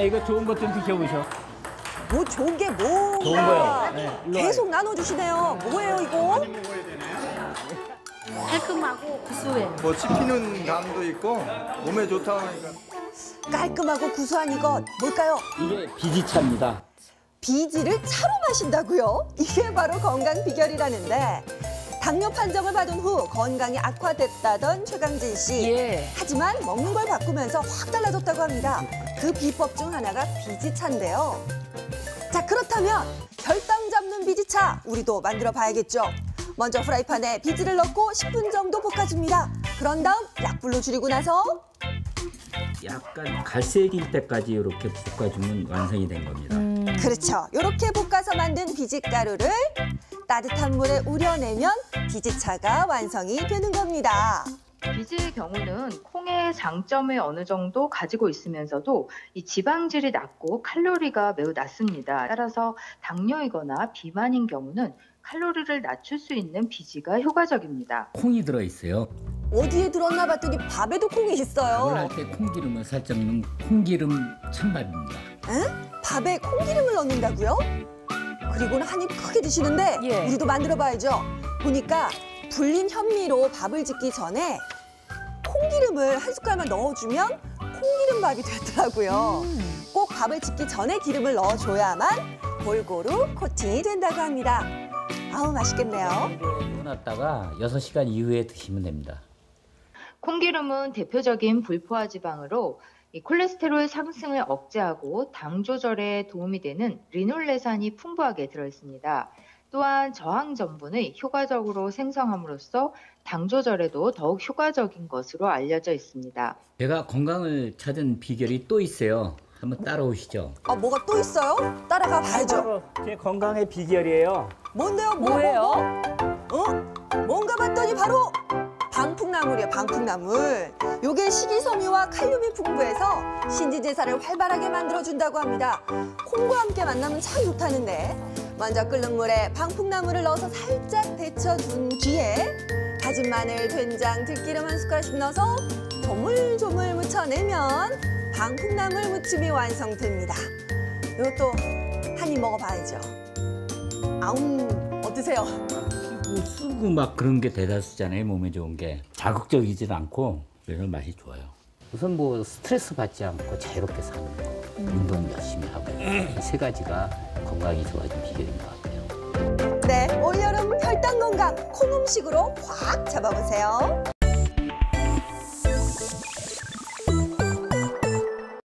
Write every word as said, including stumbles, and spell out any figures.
이거 좋은 것 좀 드셔보셔. 뭐 좋은 게 뭐가 좋은 거요. 네, 계속 나눠주시네요. 뭐예요 이거? 깔끔하고 구수해. 뭐 씹히는 감도 있고 몸에 좋다고 하니까. 깔끔하고 구수한 이것 뭘까요? 이게 비지차입니다. 비지를 차로 마신다고요? 이게 바로 건강 비결이라는데 당뇨 판정을 받은 후 건강이 악화됐다던 최강진 씨. 예. 하지만 먹는 걸 바꾸면서 확 달라졌다고 합니다. 그 비법 중 하나가 비지차인데요. 자, 그렇다면 혈당 잡는 비지차 우리도 만들어 봐야겠죠. 먼저 프라이팬에 비지를 넣고 십 분 정도 볶아줍니다. 그런 다음 약불로 줄이고 나서 약간 갈색일 때까지 이렇게 볶아주면 완성이 된 겁니다. 음. 그렇죠. 이렇게 볶아서 만든 비지가루를 따뜻한 물에 우려내면 비지차가 완성이 되는 겁니다. 비지의 경우는 콩의 장점을 어느 정도 가지고 있으면서도 이 지방질이 낮고 칼로리가 매우 낮습니다. 따라서 당뇨이거나 비만인 경우는 칼로리를 낮출 수 있는 비지가 효과적입니다. 콩이 들어있어요. 어디에 들었나 봤더니 밥에도 콩이 밥을 있어요. 할 때 콩기름을 살짝 넣은 콩기름 찬밥입니다. 응? 밥에 콩기름을 넣는다고요? 그리고는 한 입 크게 드시는데 예. 우리도 만들어 봐야죠. 보니까 불린 현미로 밥을 짓기 전에 콩기름을 한 숟갈만 넣어주면 콩기름밥이 되더라고요. 꼭 밥을 짓기 전에 기름을 넣어줘야만 골고루 코팅이 된다고 합니다. 아우 맛있겠네요. 넣어놨다가 여섯 시간 이후에 드시면 됩니다. 콩기름은 대표적인 불포화 지방으로 이 콜레스테롤 상승을 억제하고 당 조절에 도움이 되는 리놀레산이 풍부하게 들어있습니다. 또한 저항 전분을 효과적으로 생성함으로써 당 조절에도 더욱 효과적인 것으로 알려져 있습니다. 제가 건강을 찾은 비결이 또 있어요. 한번 따라오시죠. 아 뭐가 또 있어요? 따라가 봐야죠. 제 건강의 비결이에요. 뭔데요? 뭐, 뭐예요? 뭐, 뭐? 어? 뭔가 봤더니 바로 방풍나물이에요. 방풍나물. 요게 식이섬유와 칼륨이 풍부해서 신진대사를 활발하게 만들어준다고 합니다. 콩과 함께 만나면 참 좋다는데 먼저 끓는 물에 방풍나물을 넣어서 살짝 데쳐준 뒤에 다진 마늘, 된장, 들기름 한 숟가락씩 넣어서 조물조물 무쳐내면 방풍나물 무침이 완성됩니다. 이것도 한 입 먹어봐야죠. 아웅, 어떠세요? 쓰고 쓰고 막 그런 게 대다수잖아요. 몸에 좋은 게. 자극적이지 않고 그래서 맛이 좋아요. 우선 뭐 스트레스 받지 않고 자유롭게 사는 거. 운동 열심히 하고 이 세 가지가 건강이 좋아진 비결인 것 같아요. 네, 올여름 혈당 건강 콩 음식으로 확 잡아보세요.